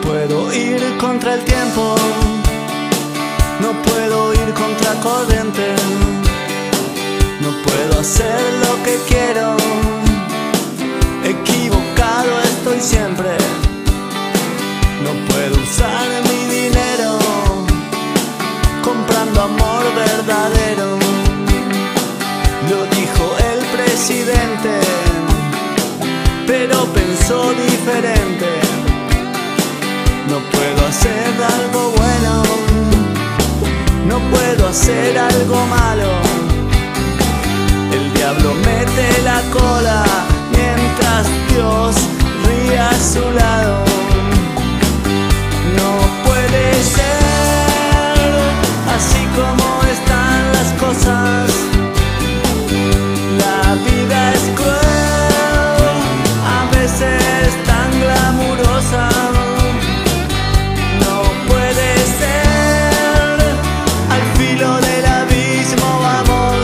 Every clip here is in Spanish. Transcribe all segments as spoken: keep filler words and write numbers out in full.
puedo ir contra el tiempo, no puedo ir contra corriente, no puedo hacer lo que quiero, equivocado estoy siempre. No puedo usar mi dinero comprando amor verdadero. Lo dijo el presidente, pero pensó diferente. No puedo hacer algo bueno, no puedo hacer algo malo. El diablo mete la cola mientras Dios ríe a su lado. No puede ser así como están las cosas. La vida es cruel, a veces tan glamurosa. No puede ser, al filo del abismo vamos.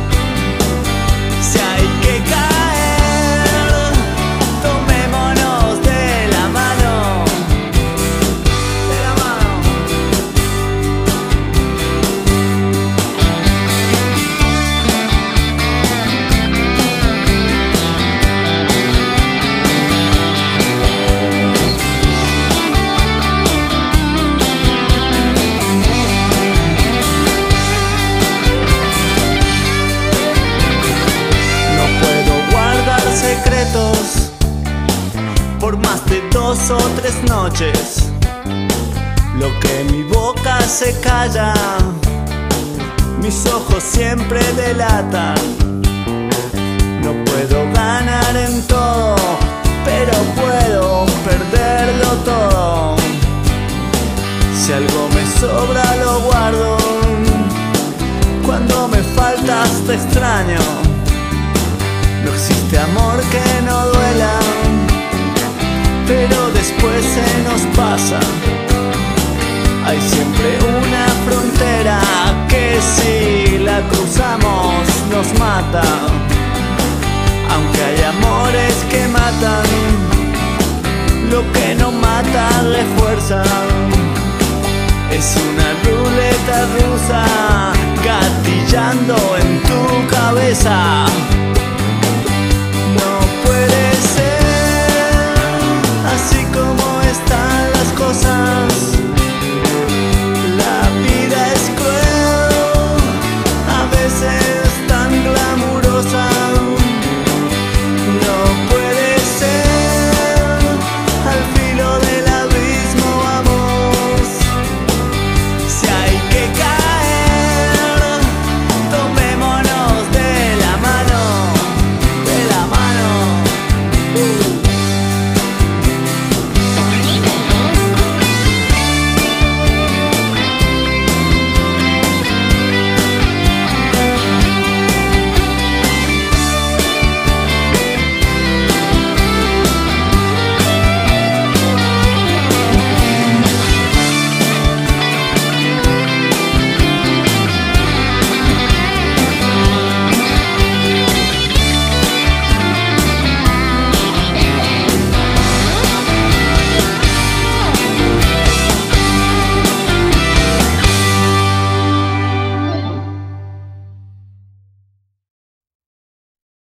Si hay que caer, tomémonos de la mano, de la mano. Secretos por más de dos o tres noches. Lo que mi boca se calla, mis ojos siempre delatan. No puedo ganar en todo, pero puedo perderlo todo. Si algo me sobra lo guardo, cuando me faltas te extraño. No existe amor que no duela, pero después se nos pasa. Hay siempre una frontera que si la cruzamos nos mata. Aunque hay amores que matan, lo que no mata refuerza. Es una ruleta rusa gatillando en tu cabeza.